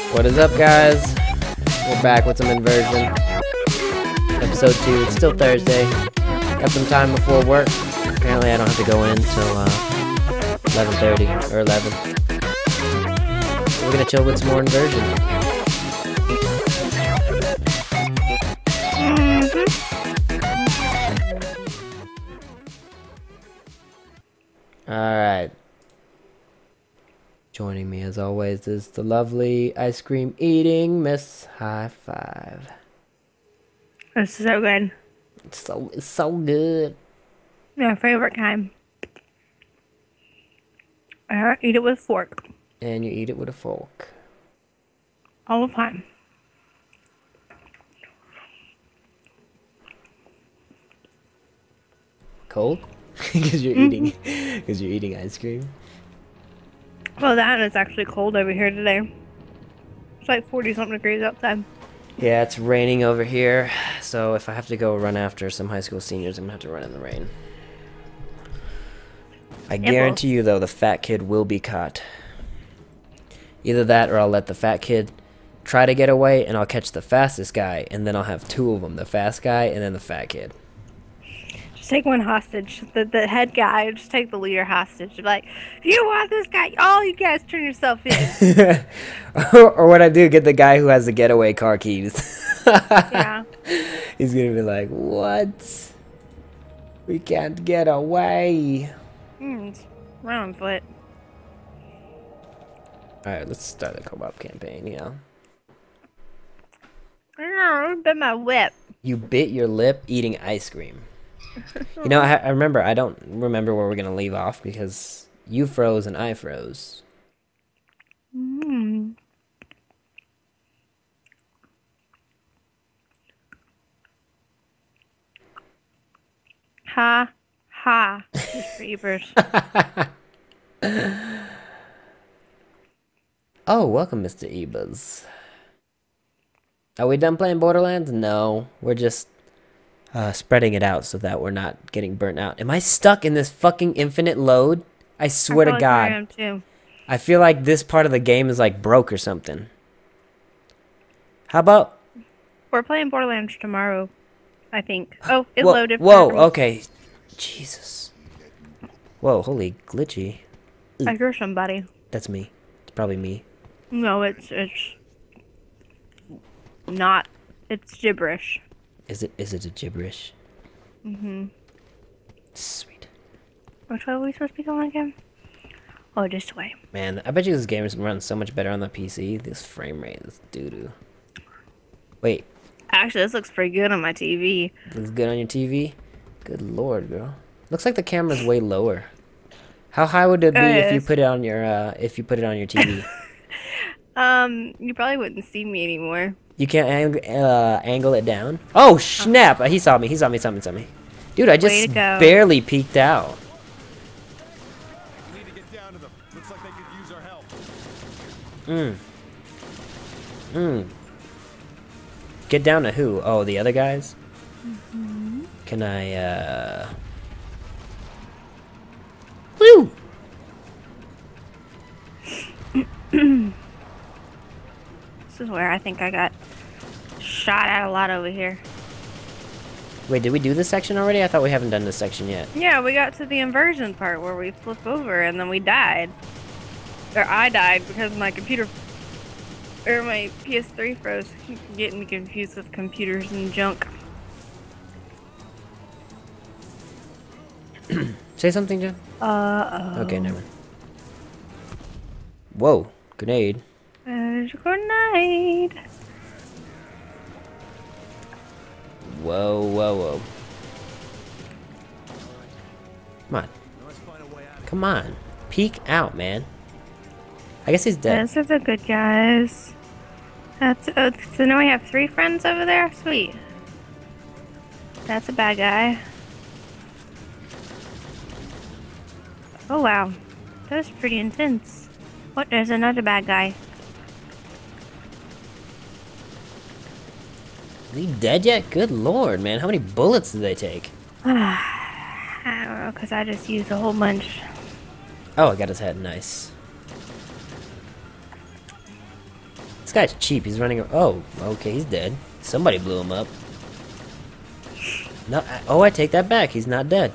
What is up, guys? We're back with some Inversion. Episode 2. It's still Thursday. Got some time before work. Apparently I don't have to go in till 11:30 or 11. We're gonna chill with some more Inversion. Alright. Joining me as always is the lovely ice cream eating Miss High Five. This is so good. It's so good. My favorite kind. I eat it with a fork. And you eat it with a fork. All the time. Cold? Because you're eating ice cream. Well, that and it's actually cold over here today. It's like 40-something degrees outside. Yeah, it's raining over here, so if I have to go run after some high school seniors, I'm gonna have to run in the rain. I guarantee you, though, the fat kid will be caught. Either that, or I'll let the fat kid try to get away, and I'll catch the fastest guy, and then I'll have two of them, the fast guy and then the fat kid. Just take one hostage. The head guy, just take the leader hostage. Be like, if you want this guy, all you guys turn yourself in. Or what I do, get the guy who has the getaway car keys. Yeah. He's gonna be like, what? We can't get away. Run on foot. Alright, let's start the co-op campaign, yeah. I bit my lip. You bit your lip eating ice cream. You know, I remember, I don't remember where we're gonna leave off because you froze and I froze. Ha. Ha. Reapers. Oh, welcome, Mr. Ebas. Are we done playing Borderlands? No, we're just spreading it out so that we're not getting burnt out. Am I stuck in this fucking infinite load? I swear to God. I am too. I feel like this part of the game is like broke or something. How about... We're playing Borderlands tomorrow, I think. Oh, it whoa, loaded. Whoa, okay. Jesus. Whoa, holy glitchy. I hear somebody. That's me. It's probably me. No, it's not. It's gibberish. Is it a gibberish? Sweet. Which way are we supposed to be going again? Oh, this way. Man, I bet you this game runs so much better on the PC. This frame rate is doo-doo. Wait. Actually, this looks pretty good on my TV. Looks good on your TV? Good lord, girl. Looks like the camera's way lower. How high would it be if you put it on your TV? You probably wouldn't see me anymore. You can't angle it down? Oh, snap! He saw me. He saw me. Dude, I just barely peeked out. We need to get down to them. Looks like they could use our help. Get down to who? Oh, the other guys? Can I, Woo! This is where I think I got shot at a lot over here. Wait, did we do this section already? I thought we haven't done this section yet. Yeah, we got to the inversion part where we flip over and then we died. Or I died because my computer... Or my PS3 froze. Getting confused with computers and junk. Say something, Jen? Uh-oh. Okay, never. Whoa, grenade. There's a grenade. Whoa. Come on. Come on. Peek out, man. I guess he's dead. Those are the good guys. That's so now we have 3 friends over there? Sweet. That's a bad guy. Oh wow. That was pretty intense. What? There's another bad guy. Is he dead yet? Good lord, man. How many bullets did they take? I don't know, because I just used a whole bunch. Oh, I got his head. Nice. This guy's cheap. He's running. Oh, okay, he's dead. Somebody blew him up. No. Oh, I take that back. He's not dead.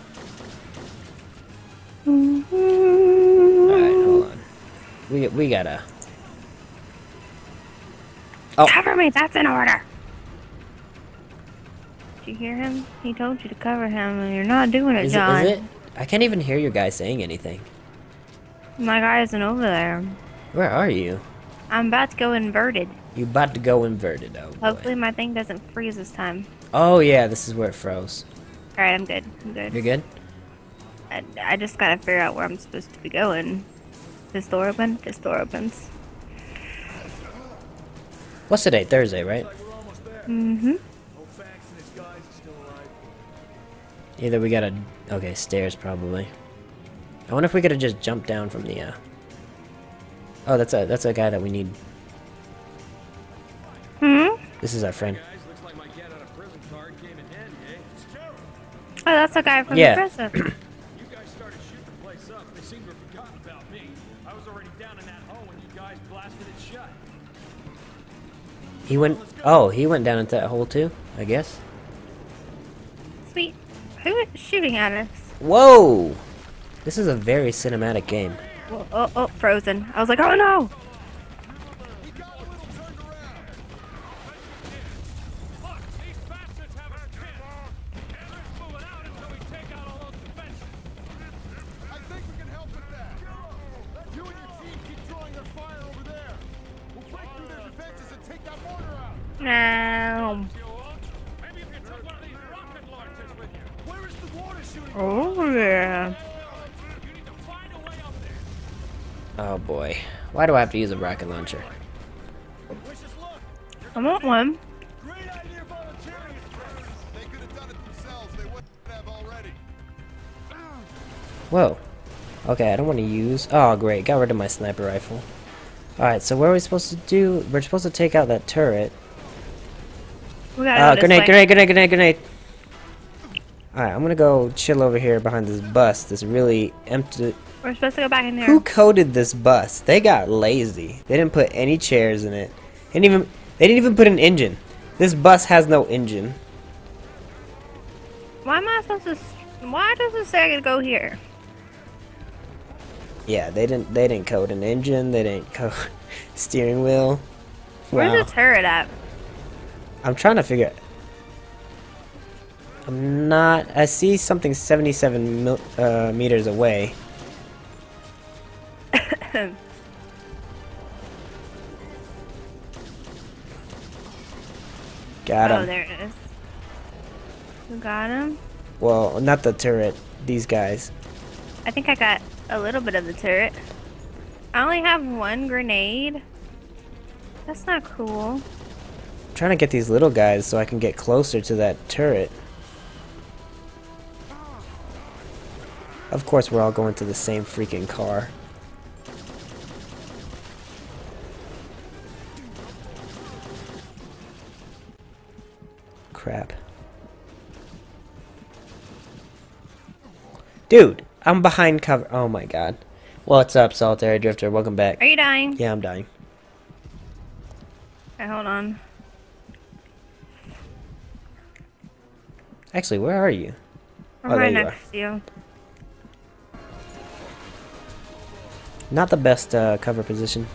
Alright, hold on. We gotta. Oh. Cover me, that's an order. Did you hear him? He told you to cover him, and you're not doing it, John. Is it? I can't even hear your guy saying anything. My guy isn't over there. Where are you? I'm about to go inverted. You about to go inverted? Oh boy. Hopefully my thing doesn't freeze this time. Oh yeah, this is where it froze. Alright, I'm good. I'm good. You're good? I just gotta figure out where I'm supposed to be going. This door open? This door opens. What's today? Thursday, right? Mm-hmm. Either we gotta... Okay, stairs probably. I wonder if we could've just jumped down from the, Oh, that's a guy that we need. Hmm? This is our friend. Oh, that's the guy from Yeah. the prison. You guys started shooting the place up. They seem to have forgotten about me. I was already down in that hole when you guys blasted it shut. He went... Oh, he went down into that hole too, I guess. Sweet. Who is shooting at us? Whoa! This is a very cinematic game. Whoa, oh, frozen. I was like, oh no! He got a little turned around. Look, these bastards have a chance. And let's move it out until we take out all those defenses. I think we can help with that. You and your team keep drawing their fire over there. We'll break through their defenses and take that mortar out. No. Maybe you can take one of these rocket launchers with you. Where is the water shooting? Oh yeah. You need to find a way up there. Oh boy. Why do I have to use a rocket launcher? Wishes luck. I want one. Great idea volunteering. They could have done it themselves. They wouldn't have already. Whoa. Okay, I don't want to use... Oh, great. Got rid of my sniper rifle. Alright, so what are we supposed to do? We're supposed to take out that turret. We gotta go this way. Grenade. Alright, I'm gonna go chill over here behind this bus. This really empty... We're supposed to go back in there. Who coded this bus? They got lazy. They didn't put any chairs in it. They didn't even put an engine. This bus has no engine. Why am I supposed to... Why does it say I can go here? Yeah, they didn't code an engine. They didn't code steering wheel. Where's Wow. the turret at? I'm trying to figure. I'm not. I see something 77 meters away. Got him. Oh, there it is. You got him? Well, not the turret. These guys. I think I got a little bit of the turret. I only have one grenade. That's not cool. I'm trying to get these little guys so I can get closer to that turret. Of course, we're all going to the same freaking car. Crap. Dude, I'm behind cover. Oh my god. What's up, Solitary Drifter? Welcome back. Are you dying? Yeah, I'm dying. Okay, hold on. Actually, where are you? I'm Oh, there right you next to you. Not the best cover position.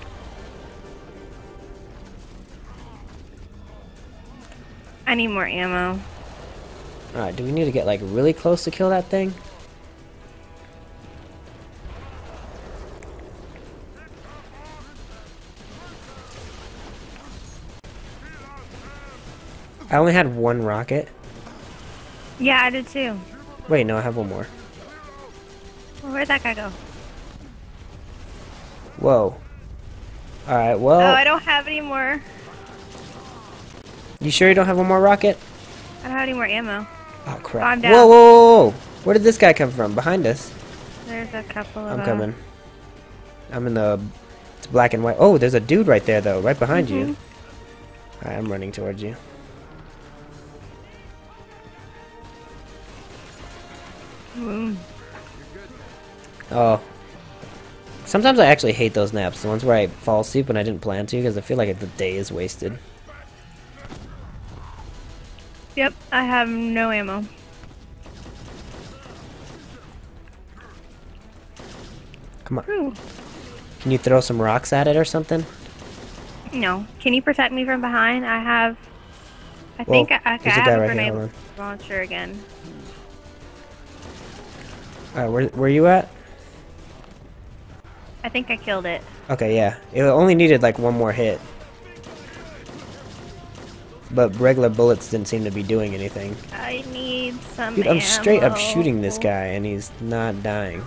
I need more ammo. Alright, do we need to get like really close to kill that thing? I only had one rocket. Yeah, I did too. Wait, no, I have one more. Well, where'd that guy go? Whoa. Alright, well... Oh, I don't have any more. You sure you don't have one more rocket? I don't have any more ammo. Oh, crap. I'm down. Whoa, whoa, whoa, whoa! Where did this guy come from? Behind us. There's a couple of I'm coming. I'm in the... It's black and white. Oh, there's a dude right there, though. Right behind you. Alright, I'm running towards you. Mm. Oh. Sometimes I actually hate those naps, the ones where I fall asleep when I didn't plan to, because I feel like the day is wasted. Yep, I have no ammo. Come on. Ooh. Can you throw some rocks at it or something? No. Can you protect me from behind? I Whoa, think I there's a have guy a right here, grenade hold on. launcher again. Alright, where you at? I think I killed it. Okay, yeah. It only needed like one more hit. But regular bullets didn't seem to be doing anything. I need some Dude, I'm straight up ammo. shooting this guy and he's not dying.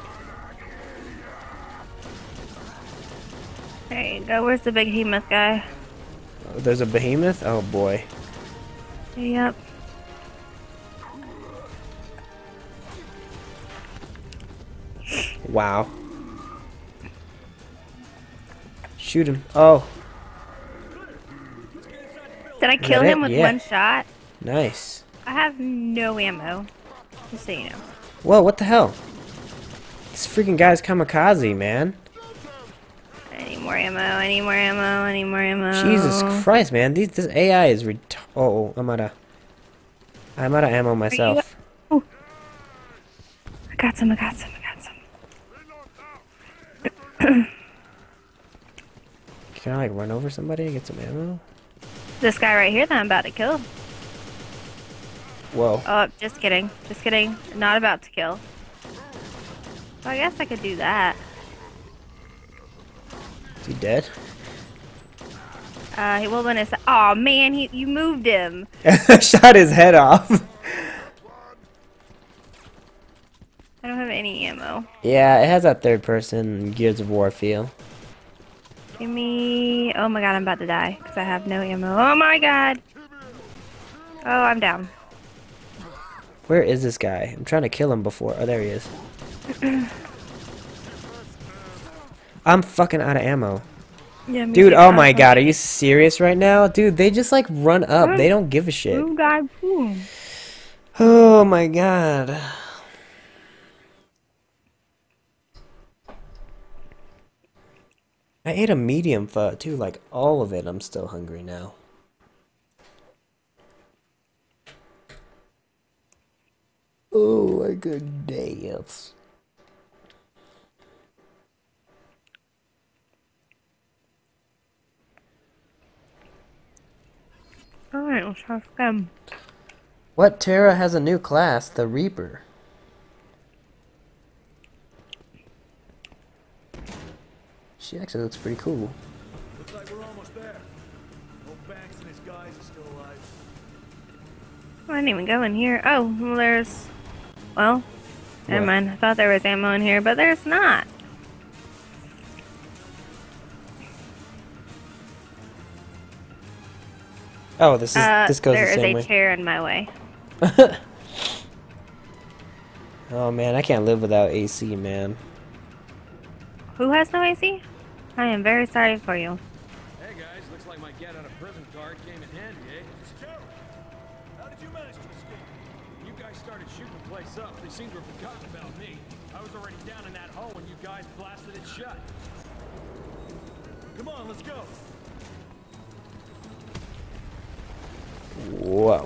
There you go. Where's the big behemoth guy? Oh, there's a behemoth? Oh boy. Yep. Wow. Shoot him. Oh, Did I kill that him it? with Yeah. one shot? nice. I have no ammo. Just so you know. Whoa, what the hell? This freaking guy's kamikaze, man. I need more ammo. I need more ammo. I need more ammo. Jesus Christ, man. This AI is oh, I'm out of ammo myself. I got some. I got some. I got some. Can I like run over somebody and get some ammo? This guy right here that I'm about to kill. Whoa. Oh, just kidding. Just kidding. Not about to kill. Well, I guess I could do that. Is he dead? He will win his. Oh man, you moved him. Shot his head off. I don't have any ammo. Yeah, it has that third person Gears of War feel. Give me. Oh my god, I'm about to die because I have no ammo. Oh my god. Oh, I'm down. Where is this guy? I'm trying to kill him before. Oh, there he is. I'm fucking out of ammo. Yeah, me Dude, too. oh my god, are you serious right now? Dude, they just like run up. They don't give a shit. Oh god. Ooh. Oh my god. I ate a medium pho too, like all of it. I'm still hungry now. Oh my goodness. Alright, let's have them. What Terra has a new class, the Reaper? She actually looks pretty cool. Looks like we're almost there. Old Banks and his guys are still alive. I didn't even go in here. Oh, well, there's. Well, never What? mind. I thought there was ammo in here, but there's not. Oh, this goes the there is same a way. chair in my way. Oh man, I can't live without AC, man. Who has no AC? I am very sorry for you. Hey guys, looks like my get out of prison card came in handy, eh? Scout, how did you manage to escape? You guys started shooting the place up. They seem to have forgotten about me. I was already down in that hole when you guys blasted it shut. Come on, let's go. Whoa.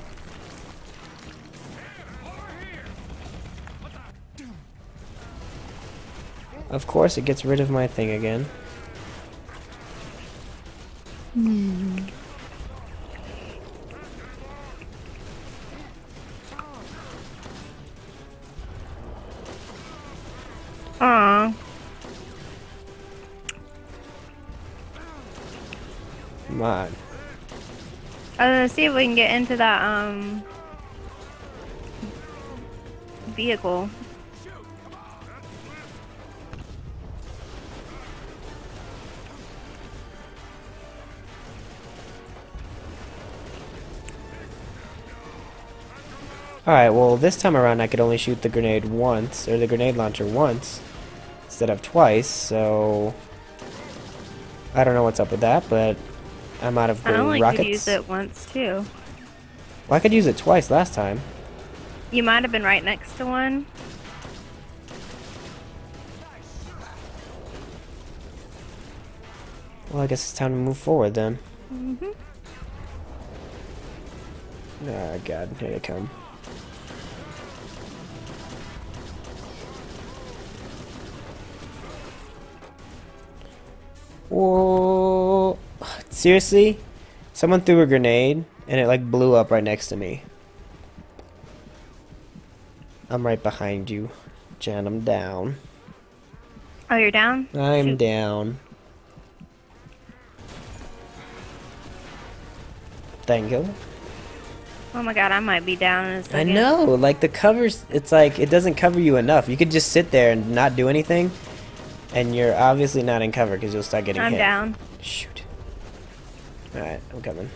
Of course, it gets rid of my thing again. Aw. Come on. I was gonna see if we can get into that, vehicle. Alright, well, this time around I could only shoot the grenade once, or the grenade launcher once, instead of twice, so... I don't know what's up with that, but I'm out of the I only rockets. could use it once, too. Well, I could use it twice last time. You might have been right next to one. Well, I guess it's time to move forward then. Mm-hmm. Oh god, here they come. Whoa! Seriously? Someone threw a grenade and it like blew up right next to me. I'm right behind you, Jen. I'm down. Oh, you're down? I'm Shoot. down. Thank you. Oh my god, I might be down in a I second. know, like the covers, it's like it doesn't cover you enough. You could just sit there and not do anything, and you're obviously not in cover because you'll start getting I'm hit. down. Shoot. Alright, I'm coming.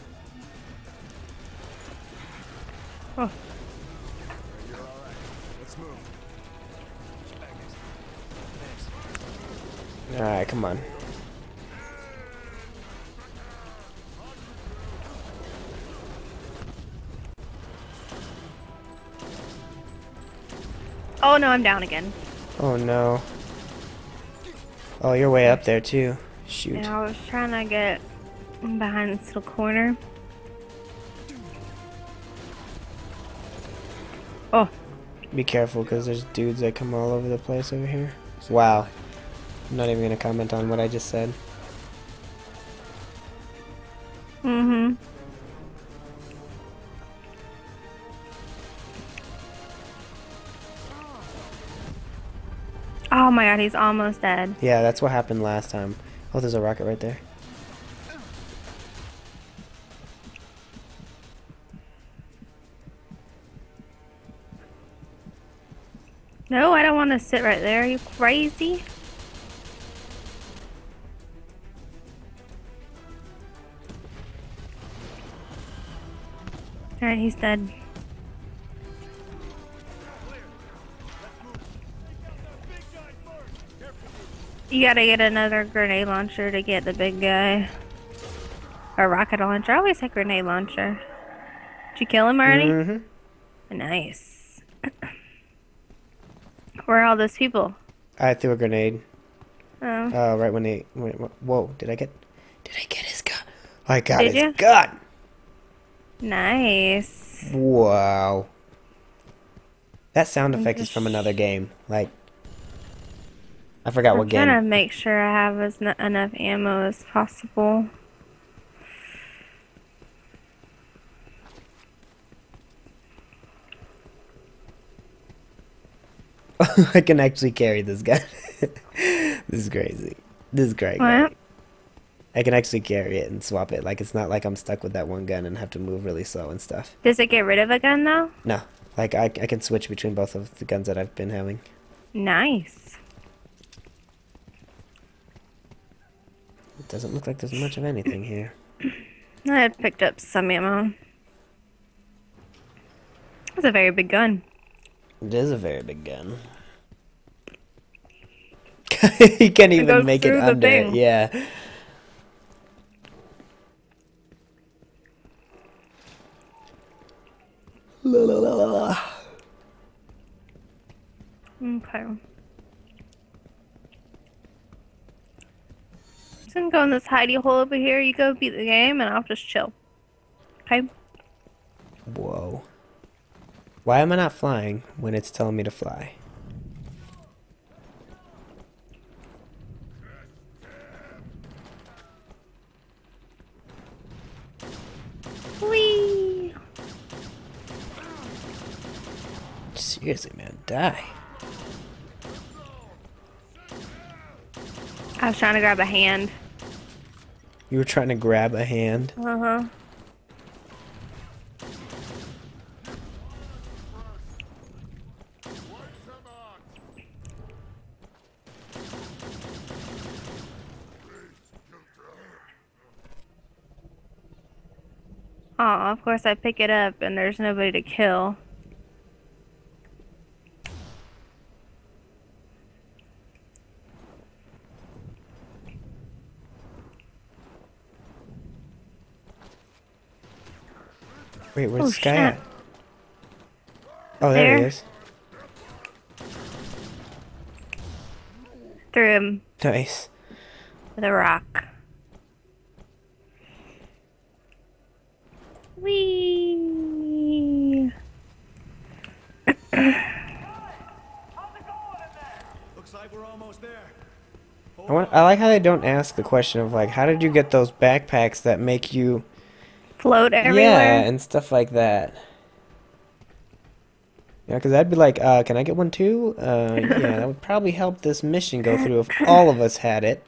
Oh. You're all right. Let's move. Alright, come on. Oh no, I'm down again. Oh no. Oh, you're way up there too. Shoot. Yeah, I was trying to get behind this little corner. Oh, Be careful because there's dudes that come all over the place over here. Wow. I'm not even gonna comment on what I just said. mm-hmm. Oh my god, he's almost dead. Yeah, that's what happened last time. Oh, there's a rocket right there. No, I don't want to sit right there. Are you crazy? Alright, he's dead. You gotta get another grenade launcher to get the big guy. Or rocket launcher. I always say grenade launcher. Did you kill him already? Mm-hmm. Nice. Where are all those people? I threw a grenade. Oh. Right when they... Whoa, did I get his gun? I got Did his you? gun! Nice. Wow. That sound effect is from another game. Like... I forgot what I'm trying game. to make sure I have enough ammo as possible. I can actually carry this gun. This is crazy. This is great. What? I can actually carry it and swap it. Like, it's not like I'm stuck with that one gun and have to move really slow and stuff. Does it get rid of a gun though? No. Like, I can switch between both of the guns that I've been having. Nice. It doesn't look like there's much of anything here. I had picked up some ammo. That's a very big gun. It is a very big gun. He can't goes even make it through the under it. thing. Yeah. La, la, la, la, la. Okay. Just gonna go in this hidey hole over here. You go beat the game, and I'll just chill. Okay. Whoa. Why am I not flying when it's telling me to fly? Whee! Seriously, man, die. I was trying to grab a hand. You were trying to grab a hand. Uh-huh. Aw, of course I pick it up and there's nobody to kill. Wait, where's Oh, this guy shit. at? Oh, there he There. is. Threw him Nice. with a rock. Whee! Looks like we're almost there. I like how they don't ask the question of like, how did you get those backpacks that make you, Float yeah, everywhere. and stuff like that. Yeah, because I'd be like, can I get one too? Yeah, that would probably help this mission go through if all of us had it.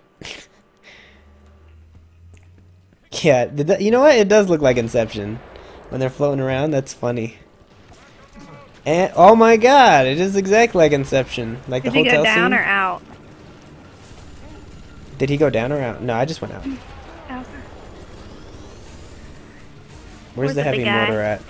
Yeah, you know what? It does look like Inception when they're floating around. That's funny. And oh my God, it is exactly like Inception, like Did the you hotel go down scene. or out? Did he go down or out? No, I just went out. Out. Where's the the heavy big guy? motor at?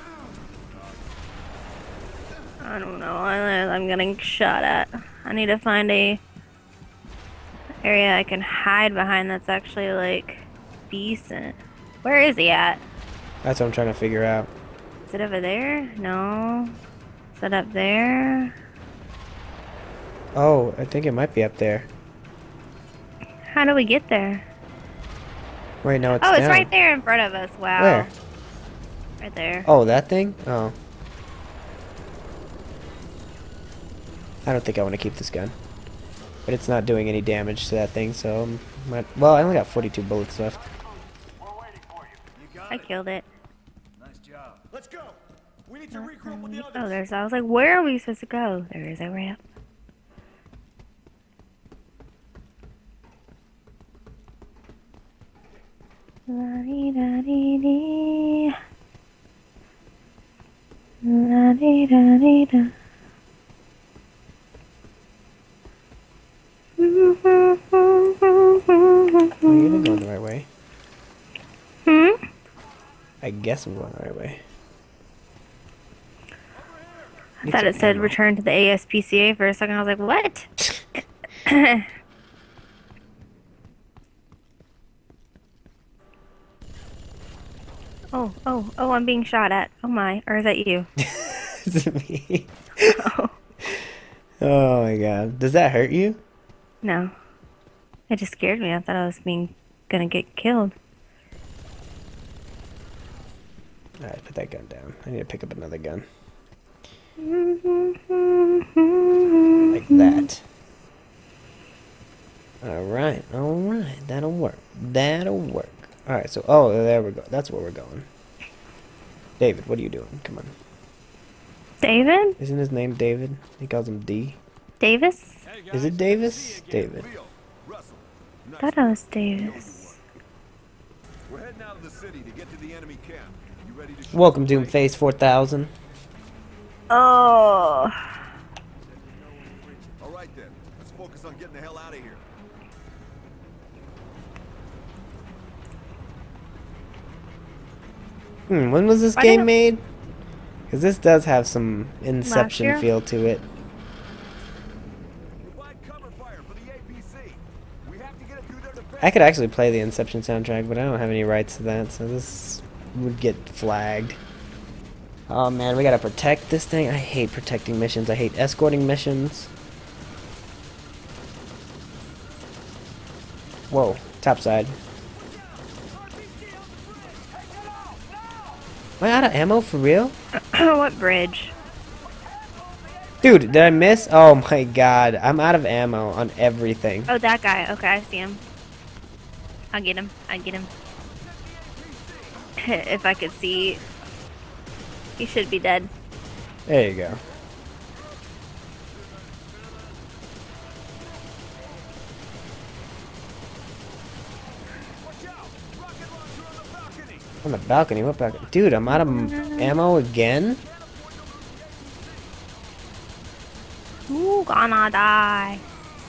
I don't know. I'm getting shot at. I need to find a area I can hide behind that's actually like decent. Where is he at? That's what I'm trying to figure out. Is it over there? No. Is it up there? Oh, I think it might be up there. How do we get there? Wait, no, it's Oh, it's down. right there in front of us. Wow. Where? Right there. Oh, that thing? Oh. I don't think I want to keep this gun. But it's not doing any damage to that thing, so... well, I only got 42 bullets left. I killed it. Nice job. Let's go. We need to regroup with the others. Oh, I was like, where are we supposed to go? There is a ramp. La-dee-da-dee-dee. La-dee-da-dee-da. Oh, you've been going the right way. Hmm? I guess I'm going the right way. I thought it said return to the ASPCA for a second. I was like, what? Oh, I'm being shot at. Oh my, or is that you? Is it me? Oh, Oh my God. Does that hurt you? no. It just scared me. I thought I was gonna get killed. Alright, put that gun down. I need to pick up another gun. Like that. Alright, that'll work. That'll work. Alright, so, oh, there we go. That's where we're going. David, what are you doing? Come on. David? Isn't his name David? He calls him D. Davis? Is it Davis? David. Leo, Russell. Nice. Thought I was Davis. We're heading out of the city to get to the enemy camp. You ready to shoot? Welcome, Doomface 4000. Oh. All right then. Let's focus on getting the hell out of here. When was this Why game didn't- made? Because this does have some Inception year? feel to it. Provide cover fire for the APC. We have to get it through their defense. I could actually play the Inception soundtrack, but I don't have any rights to that, so this would get flagged. Oh man, we gotta protect this thing. I hate protecting missions. I hate escorting missions. Whoa, topside. Am I out of ammo for real? What bridge? Dude, did I miss? Oh my god, I'm out of ammo on everything. Oh, that guy. Okay, I see him. I'll get him. If I could see, he should be dead. There you go. On the balcony? What balcony? Dude, I'm out of ammo again? Ooh, gonna die.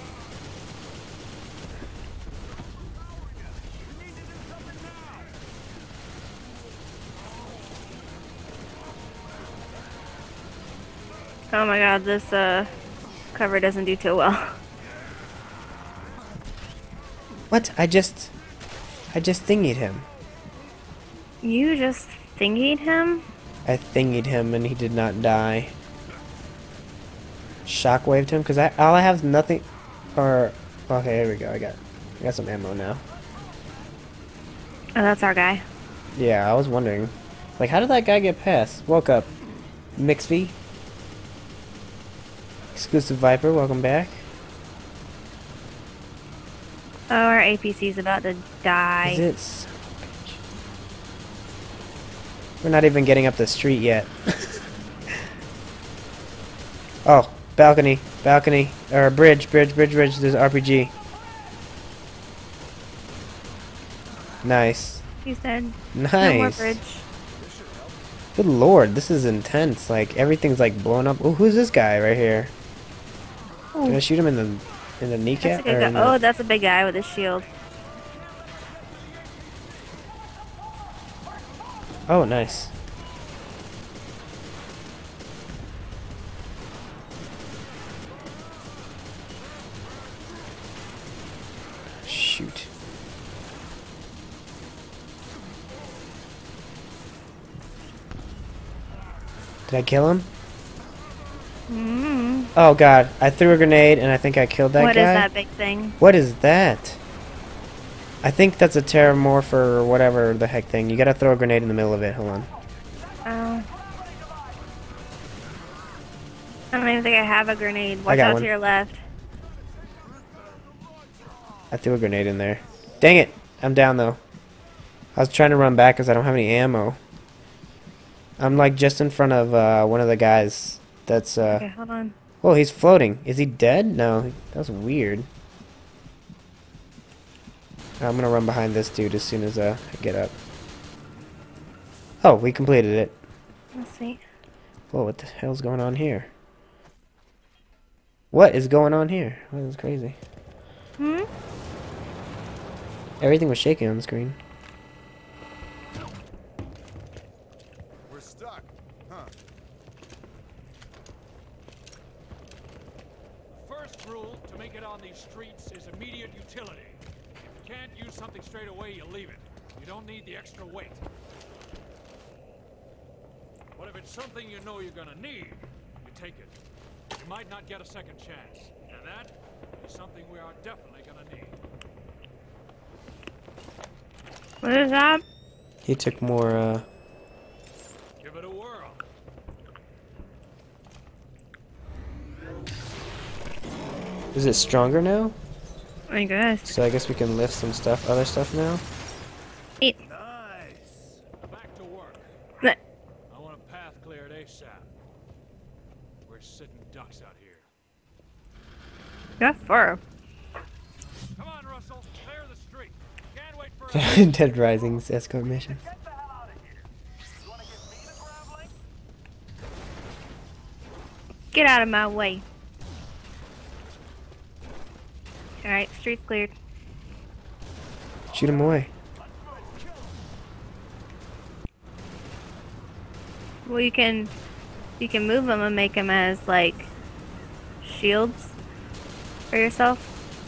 Oh my god, this cover doesn't do too well. What? I just thingied him. You just thingied him? I thingied him and he did not die. Shockwaved him? Because all I have is nothing. Or, okay, here we go. I got some ammo now. Oh, that's our guy. Yeah, I was wondering. Like, how did that guy get past? Woke up. Mixvy. Exclusive Viper, welcome back. Oh, our APC's about to die. Is it? Son of a bitch. We're not even getting up the street yet. Oh, balcony, balcony, or bridge. There's RPG. Nice. He's dead. Nice. No more bridge. Good lord, this is intense. Like, everything's like blowing up. Oh, who's this guy right here? Did I shoot him in the That's kneecap? a good Or guy. in the- Oh, that's a big guy with a shield. Oh, nice. Shoot. Did I kill him? Mm. Oh god, I threw a grenade and I think I killed that What guy. is that big thing? What is that? I think that's a Terramorph or whatever the heck thing. You gotta throw a grenade in the middle of it. Hold on. Oh. I don't even think I have a grenade. I Watch got out one. to your left. I threw a grenade in there. Dang it! I'm down though. I was trying to run back because I don't have any ammo. I'm like just in front of one of the guys. That's Okay, hold on. Oh, he's floating. Is he dead? No, that was weird. I'm gonna run behind this dude as soon as I get up. Oh, we completed it. Let's see. Whoa, what the hell's going on here? What is going on here? That is crazy. Hmm? Everything was shaking on the screen. We're stuck, huh? The first rule to make it on these streets is immediate utility. If you can't use something straight away, you leave it. You don't need the extra weight. But if it's something you know you're gonna need, you take it. You might not get a second chance. And that is something we are definitely gonna need. What is that? He took more, Give it a whirl. Is it stronger now? I guess. So I guess we can lift some stuff, other stuff now? Eat. Nice. Back to work. Bleh. I want a path cleared ASAP. We're sitting ducks out here. Got fur. Come on, Russell. Clear the street. Can't wait for Dead Rising's escort mission. Get out of my way. Alright, street's cleared. Shoot him away. Well, you can move them and make them as like shields for yourself.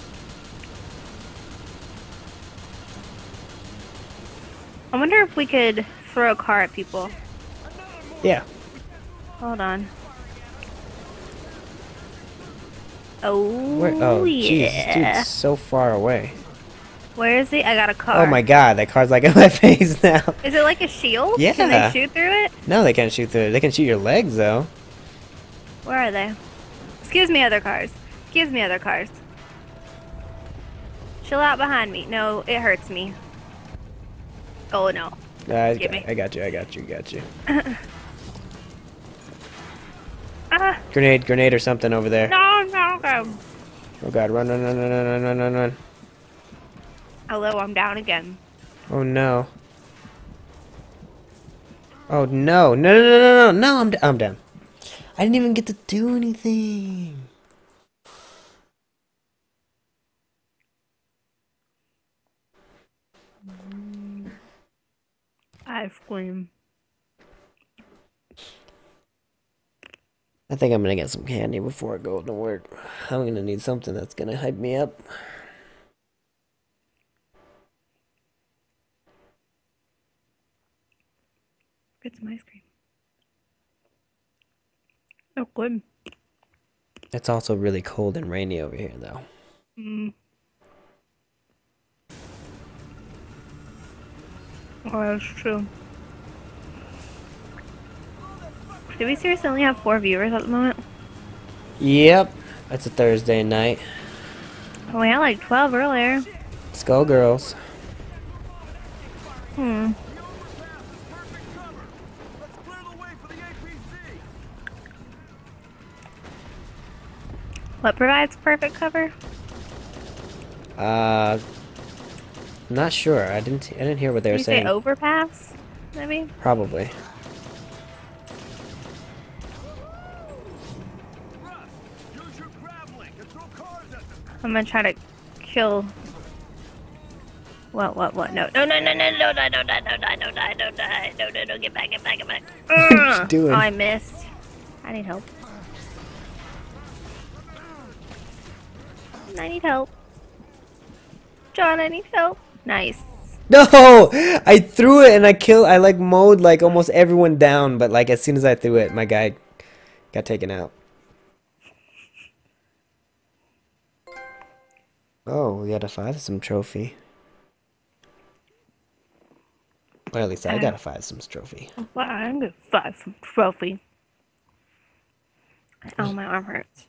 I wonder if we could throw a car at people. Yeah. Hold on. Oh, Where? Oh, jeez, this yeah. dude's so far away. Where is he? I got a car. Oh my god, that car's like in my face now. Is it like a shield? Yeah. Can they shoot through it? No, they can't shoot through it. They can shoot your legs, though. Where are they? Excuse me, other cars. Excuse me, other cars. Chill out behind me. No, it hurts me. Oh no. Get me. I got you. Ah, Grenade or something over there. no, no, no. Oh god, run. Hello, I'm down again. Oh no. Oh no. No, I'm down. I didn't even get to do anything. Ice cream. I think I'm gonna get some candy before I go to work. I'm gonna need something that's gonna hype me up. Get some ice cream. Oh, good. It's also really cold and rainy over here, though. Mm. Oh, that's true. Do we seriously only have 4 viewers at the moment? Yep. It's a Thursday night. Oh, we had like 12 earlier. Let's go, girls. Hmm. Perfect cover. Let's clear the way for the APC. What provides perfect cover? Not sure. I didn't hear what they Did were you say saying. overpass? Maybe? Probably. Russ, use your grab link and throw cars at them. I'm gonna try to kill. What? No, no, no, no, no, no, no, no, no, no, no, no, no, no, no, no, get back, get back, get back. What you doing? Oh, I missed. I need help. I need help. John, I need help. Nice. No! I threw it and I like mowed like almost everyone down, but like as soon as I threw it, my guy got taken out. Oh, we got a 5-some trophy. Or at least I got a 5-some trophy. Well, I'm gonna fight some trophy. Oh, my arm hurts.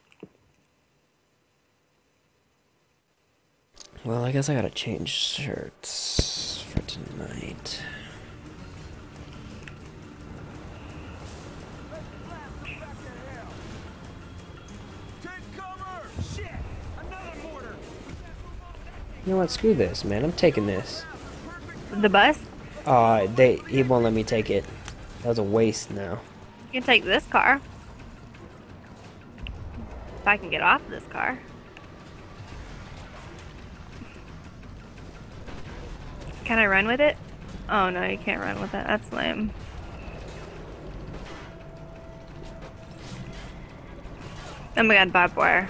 Well, I guess I gotta change shirts for tonight. Take cover. Shit. Another mortar. You know what? Screw this, man. I'm taking this. The bus? He won't let me take it. That was a waste now. You can take this car. If I can get off this car. Can I run with it? Oh no, you can't run with it. That's lame. Oh my god, barbed wire.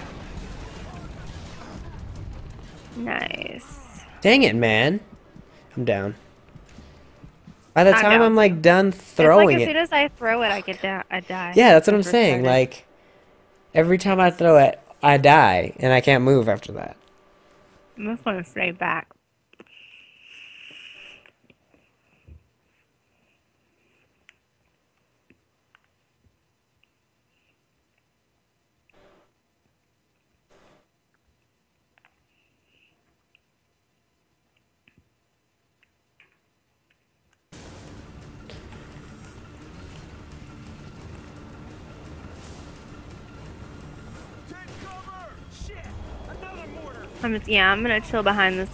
Nice. Dang it, man. I'm down. By the I'm time down. I'm like done throwing it's like as it. soon as I throw it, I get down. I die. Yeah, that's what I'm Never saying. started. Like, every time I throw it, I die, and I can't move after that. I'm just gonna stay back. Take cover. Shit. Another mortar. I'm gonna chill behind this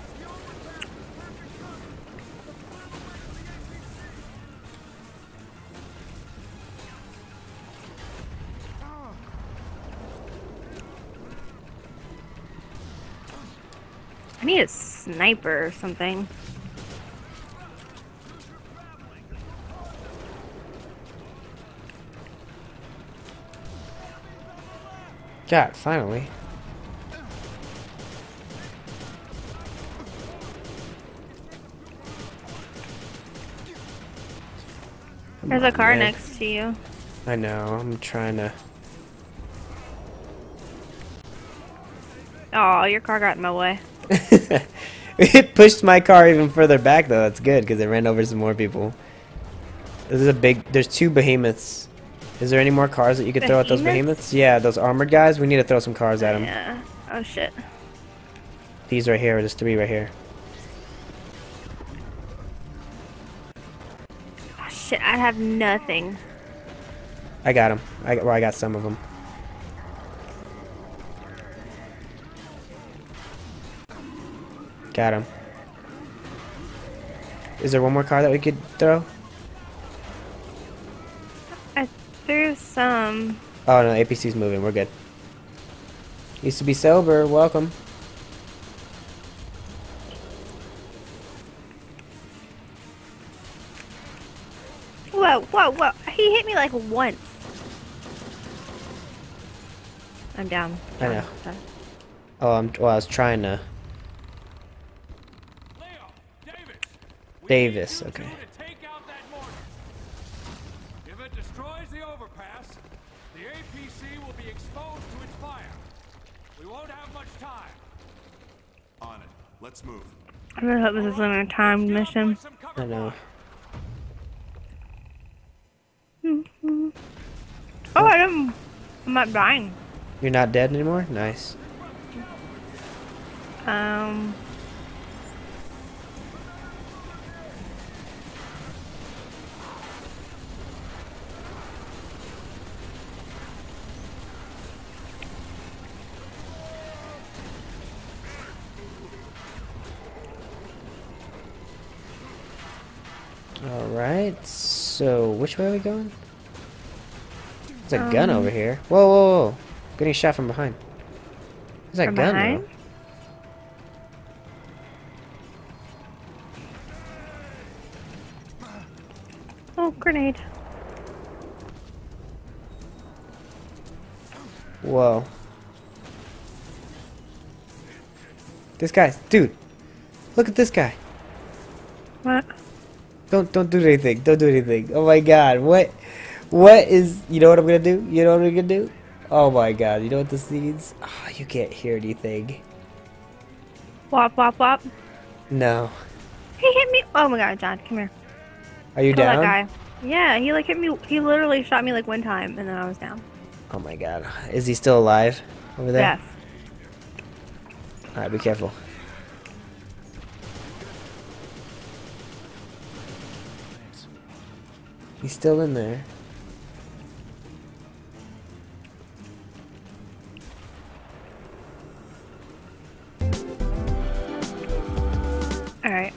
I need a sniper or something. God, finally. There's a car man. next to you. I know, I'm trying to... Oh, your car got in my way. It pushed my car even further back, though. That's good, because it ran over some more people. There's 2 behemoths. Is there any more cars that you could throw at those Behemoths? behemoths? Yeah, those armored guys. We need to throw some cars at them. Yeah. Oh shit. These right here. There's 3 right here. Oh shit, I have nothing. I got them. I got some of them. Got him. Is there one more car that we could throw? I threw some. Oh no, APC's moving. We're good. Used to be sober. Welcome. Whoa, whoa, whoa. He hit me like once. I'm down. I know. Down. Oh, I was trying to. Leo, Davis. We Davis, need you okay. two to take out that mortar. If it destroys the overpass, the APC will be exposed to its fire. We won't have much time. On it. Let's move. I really hope this isn't a timed mission. Some cover I know. fire. I'm not dying. You're not dead anymore? Nice. Alright, so which way are we going? There's a gun over here. Whoa, whoa, whoa. Getting shot from behind. There's a From gun behind? though. Oh, grenade. Whoa. This guy, dude. Look at this guy. What? Don't do anything. Don't do anything. Oh my god. What is, you know what I'm gonna do? You know what I'm gonna do? Oh my god. You know what this means? Oh, you can't hear anything. Wop, wop, wop. No. He hit me. Oh my god, John, come here. Are you Kill down? that guy. Yeah, he like hit me. He literally shot me like one time, and then I was down. Oh my god. Is he still alive over there? Yes. Alright, be careful. He's still in there. All right.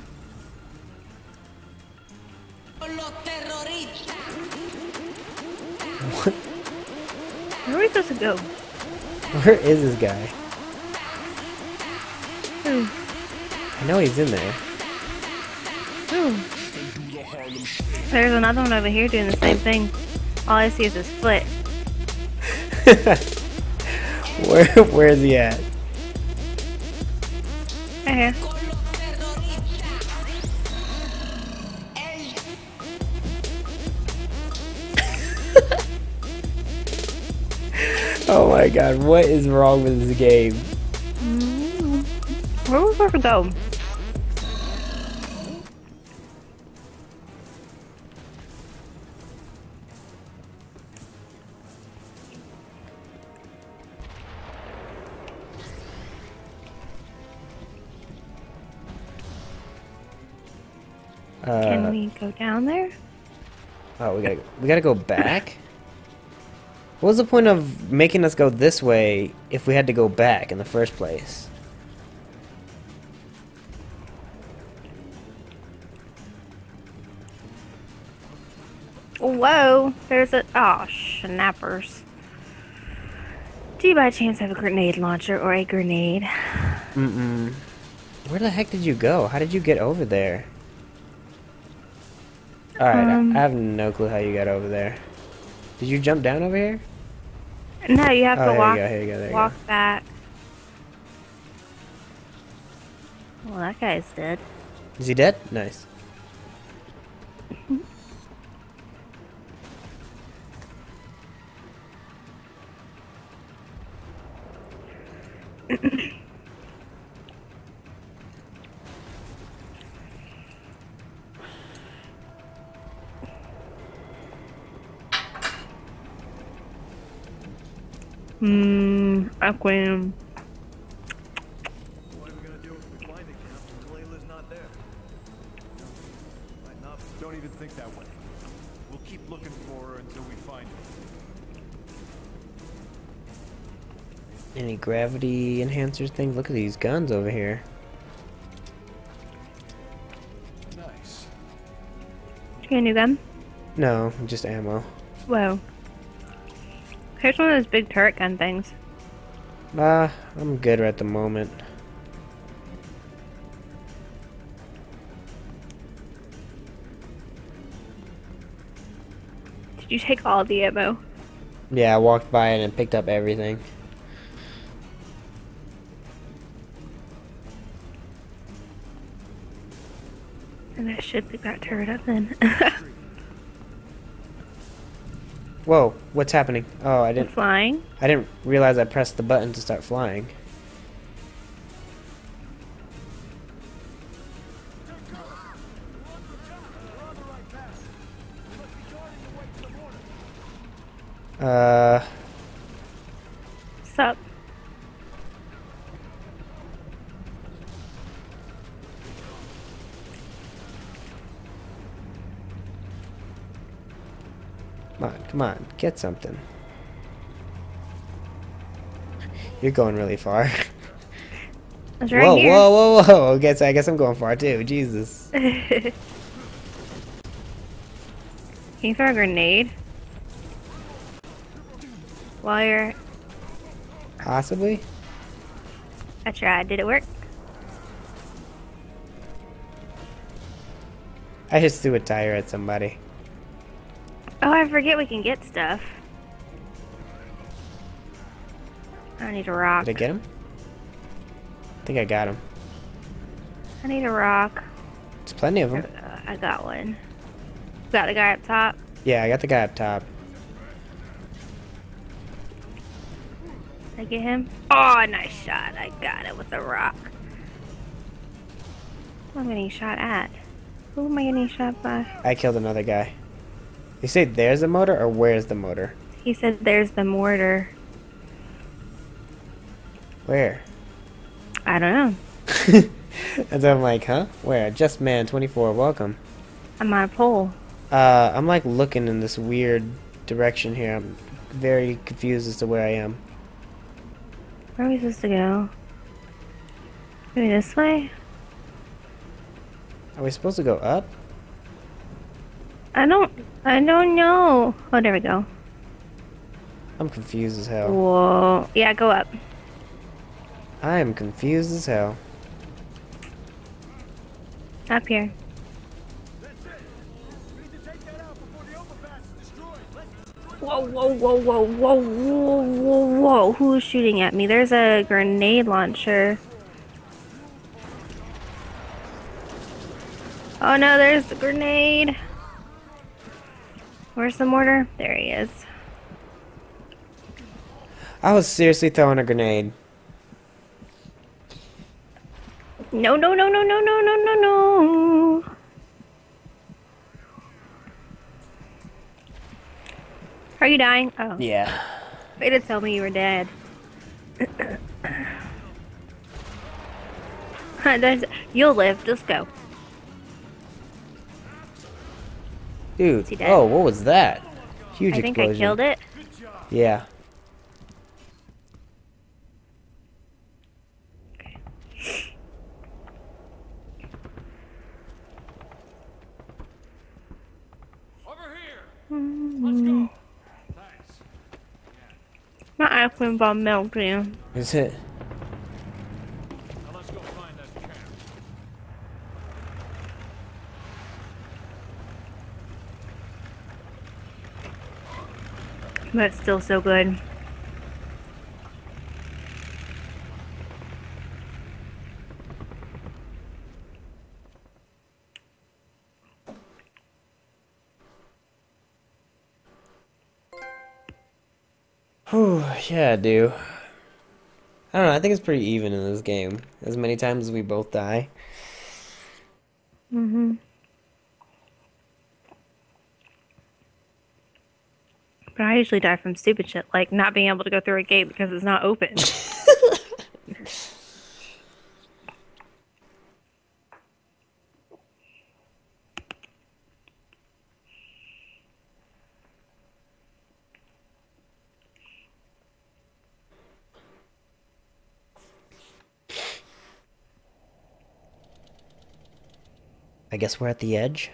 Where are we supposed to go? Where is this guy? Ooh. I know he's in there. Ooh. There's another one over here doing the same thing. All I see is his foot. Where is he at? Right here. Oh my god, what is wrong with this game? Where are we supposed to go? Can we go down there? Oh, we gotta go back? What was the point of making us go this way if we had to go back in the first place? Whoa, there's a... Oh, snappers. Do you by chance have a grenade launcher or a grenade? Mm-mm. Where the heck did you go? How did you get over there? Alright, I have no clue how you got over there. Did you jump down over here? No, you have Oh, to here walk, you go, here you go, there you walk go. back. Well, that guy's dead. Is he dead? Nice. Aquarium. What are we gonna do if we find a camp and Layla's not there? Might not. Don't even think that way. We'll keep looking for her until we find her. Any gravity enhancers things? Look at these guns over here. Nice. Did you get a new gun? No, just ammo. Whoa. Here's one of those big turret gun things. I'm good at the moment. Did you take all the ammo? Yeah, I walked by it and picked up everything. And I should pick that turret up then. Whoa, what's happening? Oh, I didn't Flying. realize I pressed the button to start flying. Sup? Come on, get something. You're going really far. It's right Whoa, here. whoa, whoa, whoa! I guess I'm going far too. Jesus. Can you throw a grenade? While you're... Possibly. I tried. Did it work? I just threw a tire at somebody. Oh, I forget we can get stuff. I need a rock. Did I get him? I think I got him. I need a rock. There's plenty of them. I got one. Got the guy up top. Yeah, I got the guy up top. Did I get him? Oh, nice shot. I got it with a rock. Who am I getting shot at? Who am I getting shot by? I killed another guy. You say there's a motor or where's the motor? He said there's the mortar. Where? I don't know. And so I'm like, huh? Where? Just Man 24, welcome. I'm on a pole. I'm like looking in this weird direction here. I'm very confused as to where I am. Where are we supposed to go? Maybe this way? Are we supposed to go up? I don't know. Oh, there we go. I'm confused as hell. Whoa. Yeah, go up. I am confused as hell. Up here. Whoa, whoa, whoa, whoa, whoa, whoa, whoa, whoa. Who's shooting at me? There's a grenade launcher. Oh no, there's the grenade. Where's the mortar? There he is. I was seriously throwing a grenade. No, no, no, no, no, no, no, no, no. Are you dying? Oh. Yeah. Way to tell me you were dead. You'll live. Just go. Dude. Is he dead? Oh, what was that? Huge I think explosion. I killed it. Yeah. Over here. Let's go. Thanks. My iPhone bomb melting. Is it? Now let's go find that camp. But it's still so good. Whew, yeah, I do. I don't know, I think it's pretty even in this game. As many times as we both die. Mm-hmm. But I usually die from stupid shit, like not being able to go through a gate because it's not open. I guess we're at the edge.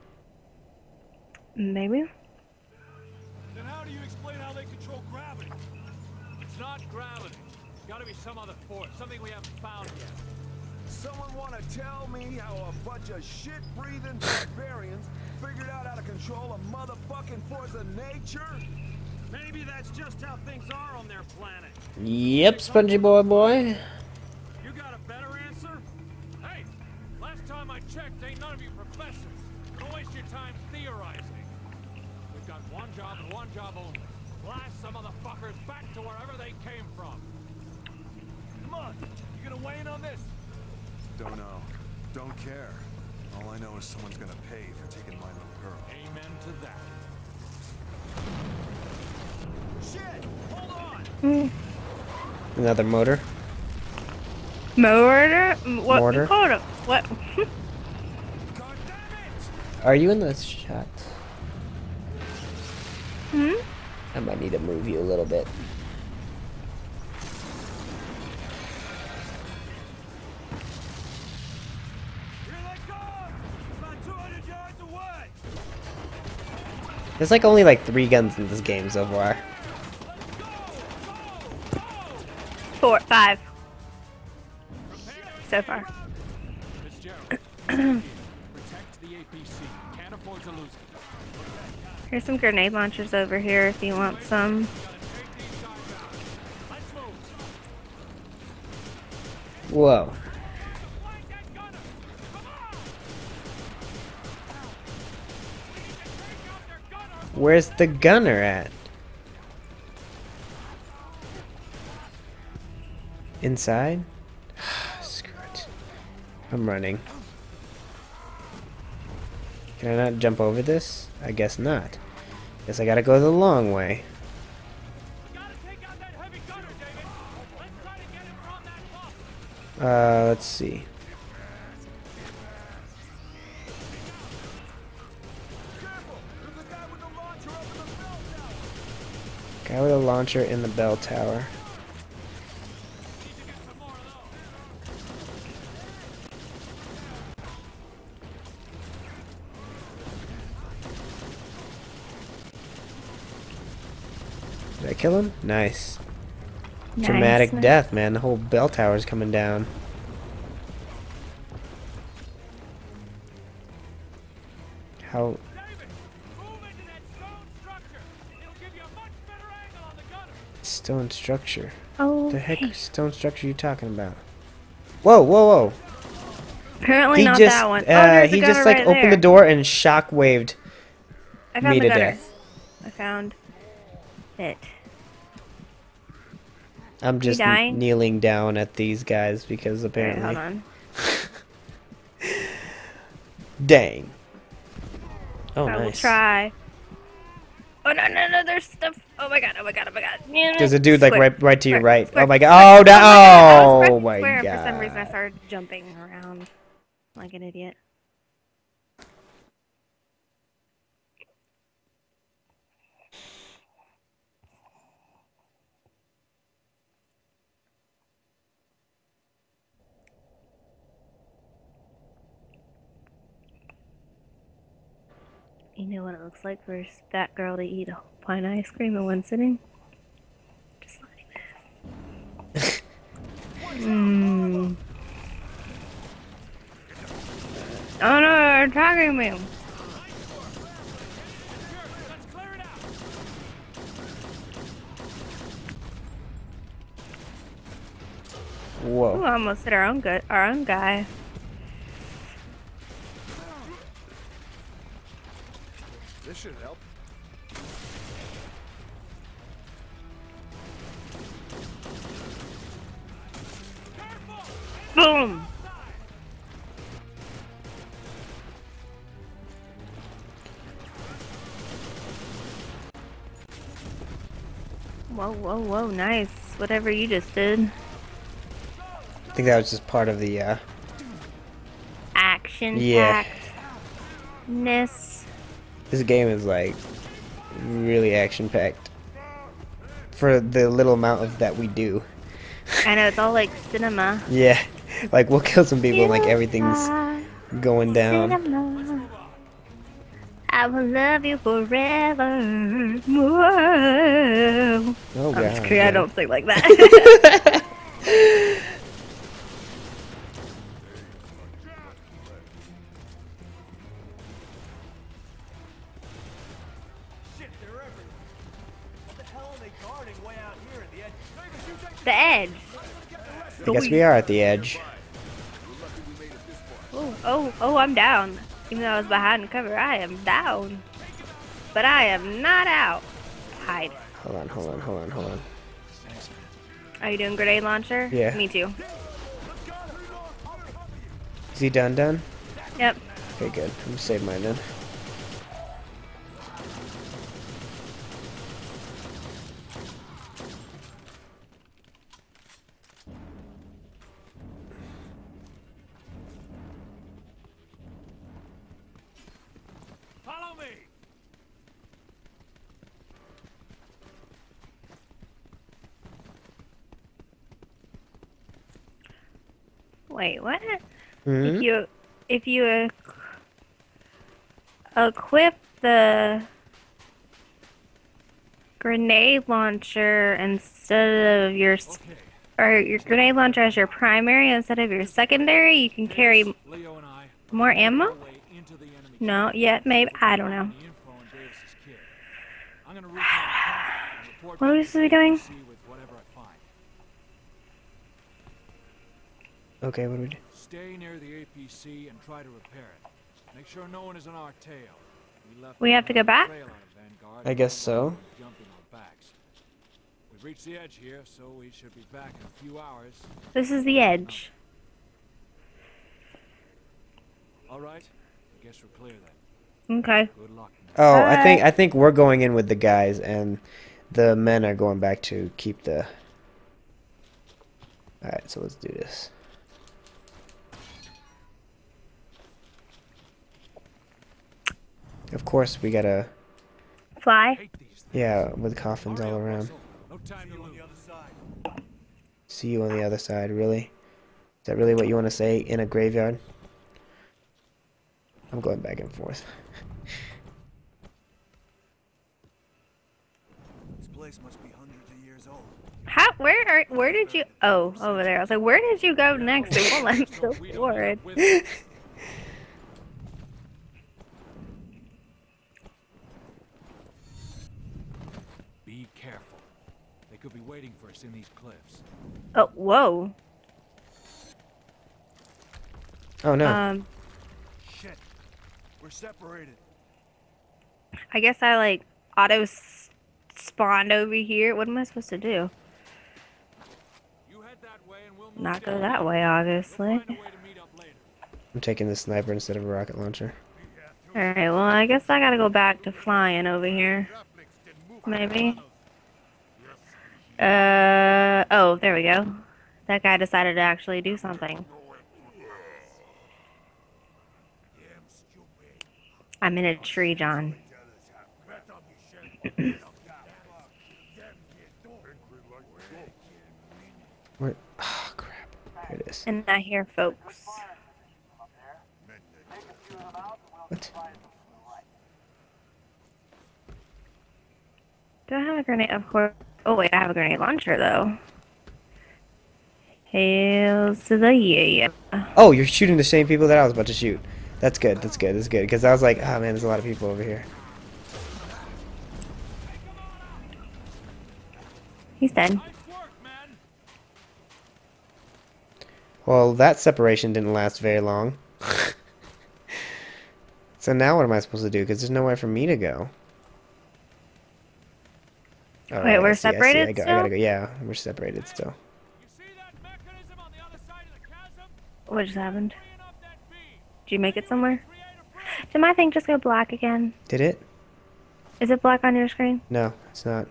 Maybe. Then how do you explain how they control gravity? It's not gravity. It's gotta be some other force, something we haven't found yet. Someone want to tell me how a bunch of shit-breathing barbarians figured out how to control a motherfucking force of nature? Maybe that's just how things are on their planet. Yep, Spongy boy. You got a better answer? Hey, last time I checked, ain't none of you professors. Don't waste your time theorizing. We've got one job and one job only. Blast some motherfuckers back to wherever they came from. Come on, you gonna weigh in on this? Don't know. Don't care. All I know is someone's gonna pay for taking my little girl. Amen to that. Another motor. Mortar? What? Mortar? Hold up. What? Are you in the shot? Hmm? I might need to move you a little bit. There's like only like 3 guns in this game so far. 4, 5. So far. Fitzgerald, protect the APC. Can't afford to lose it. Here's some grenade launchers over here if you want some. Let's move. Whoa. Flank that gunner. Come on. We need to take out their gunner. Where's the gunner at? Inside? Screw it. I'm running. Can I not jump over this? I guess not. Guess I gotta go the long way. We gotta take out that heavy gunner, David. Let's try to get him from that bump. Let's see. Careful! There's a guy with a launcher up in the bell tower. Guy with a launcher in the bell tower. Need to get some more of those. Did I kill him? Nice. Nice, Dramatic nice. death, man. The whole bell tower's coming down. How? David, move into that stone structure. It'll give you a much better angle on the gunner. Stone structure. Oh, The heck hey. stone structure you talking about? Whoa, whoa, whoa! Apparently He not just, that one. Oh, there's a he gunner just like right opened the there. door and shock waved I found me the to gunner. death. I found it. I'm just dying? kneeling down at these guys because Alright, apparently. hold on. Dang. Oh, I will nice. try. Oh no no no! There's stuff. Oh my god! Oh my god! Oh my god! There's a dude like Square, right to your square, right. square, Oh my square. god! Oh my god, I was no! pressing Oh my square, and for some reason I god! started jumping around like an idiot. You know what it looks like for that girl to eat a whole pint of ice cream in one sitting? Just like this. Mmm. Oh no, they're attacking me. Let's clear it out. Whoa! Ooh, almost hit our own guy. This should help. Boom! Whoa, whoa, whoa, nice. Whatever you just did. I think that was just part of the. Action Yeah. packed-ness. This game is like really action packed for the little amount of that we do. I know, it's all like cinema. Yeah, like we'll kill some people and like everything's going down. Cinema. I will love you forever. Whoa. Oh god! I'm just kidding, I don't sing like that. Shit, they're everywhere. What the hell are they guarding way out here at the edge? David, you take The edge. I guess we are at the edge. Oh, I'm down. Even though I was behind cover, I am down. But I am not out. Hide. Hold on, hold on, hold on, hold on. Are you doing grenade launcher? Yeah. Me too. Is he done? Yep. Okay, good. I'm gonna save mine then. Wait, what? Hmm? If you equip the grenade launcher instead of your or your grenade launcher as your primary instead of your secondary, you can carry Leo and I more ammo? our way into the enemy No, yeah, maybe. I don't know. the info on Davis's kid. I'm gonna reach out and report What are we back supposed to be doing? see with whatever I find. Okay, what do we do? Stay near the APC and try to repair it. Make sure no one is on our tail. Left We have to go back? trail on a Vanguard I guess so. jumping on backs. We've reached the edge here, so we should be back in a few hours. This is the edge. All right. I guess we're clear then. Okay. Good luck. Oh, Alright. I think we're going in with the guys, and the men are going back to keep the. All right, so let's do this. Of course, we gotta. Fly. Hate these things. Yeah, with coffins Hurry all up, around. Russell. No time to lose. See you on the other side. Really? Is that really what you want to say in a graveyard? I'm going back and forth. This place must be hundreds of years old. How? Where did you? Oh, over there. I was like, where did you go next? It won't let me go We don't forward. have with us. Be careful. They could be waiting for us in these cliffs. Oh, whoa. Oh no. Shit. We're separated. I guess I like spawned over here. What am I supposed to do? You head that way and we'll move Not go down. that way, We'll obviously. find a way to meet up later. I'm taking the sniper instead of a rocket launcher. Alright, well, I guess I gotta go back to flying over here. Maybe. Oh, there we go. That guy decided to actually do something. I'm in a tree, John. Where? Oh crap. Here it is. And I hear folks. What? Do I have a grenade? Of course. Oh, wait, I have a grenade launcher, though. Hails to the yeah. Oh, you're shooting the same people that I was about to shoot. That's good. That's good. That's good. Because I was like, oh man, there's a lot of people over here. He's dead. Nice work, man. Well, that separation didn't last very long. So now what am I supposed to do? Because there's nowhere for me to go. Oh, Wait, we're I see. separated I gotta still? go. Yeah, we're separated still. You see that mechanism on the other side of the chasm? What just happened? Clean up that beam. Did you make it somewhere? Create a bridge. Did my thing just go black again? Did it? Is it black on your screen? No, it's not.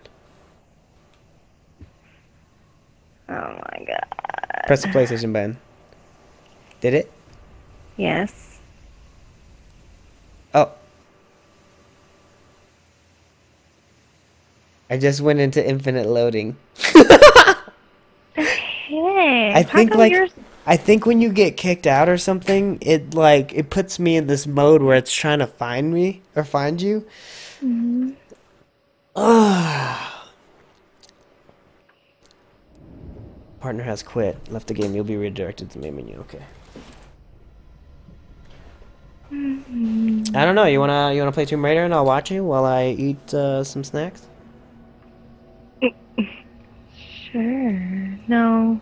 Oh my god. Press the PlayStation button. Did it? Yes. Oh. I just went into infinite loading. Hey, I how think come like yours? I think when you get kicked out or something, it puts me in this mode where it's trying to find me or find you. Ah. Partner has quit. Left the game. You'll be redirected to main menu. Okay. I don't know. You wanna play Tomb Raider and I'll watch you while I eat some snacks. Sure. No.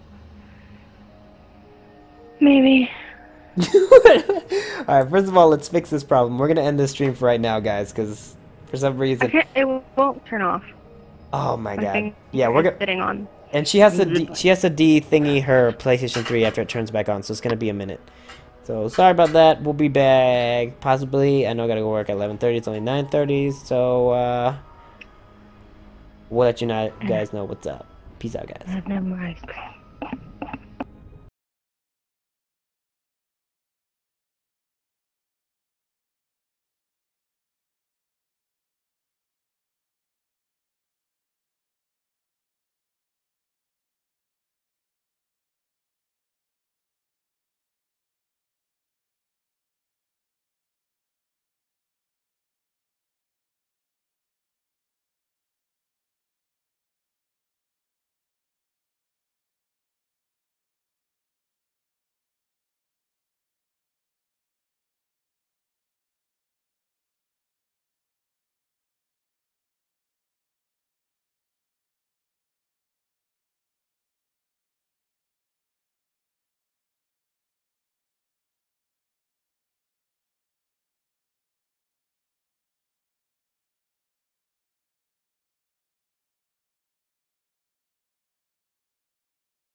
Maybe. Alright, first of all, let's fix this problem. We're gonna end this stream for right now, guys, because for some reason. It won't turn off. Oh my My god. thing Yeah, we're is gonna. sitting on. And she has to de-thingy her PlayStation 3 after it turns back on, so it's gonna be a minute. So sorry about that. We'll be back possibly. I know I gotta go work at 11:30. It's only 9:30, so we'll let you guys know what's up. Peace out, guys. I have no more ice cream.